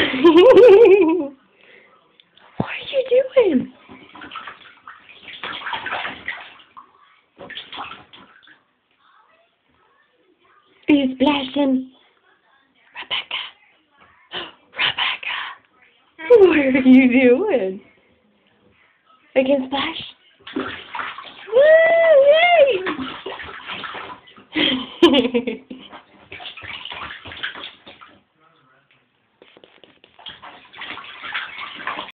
What are you doing? Are you splashing? Rebecca. Rebecca. What are you doing? I can splash? Woo! Yay!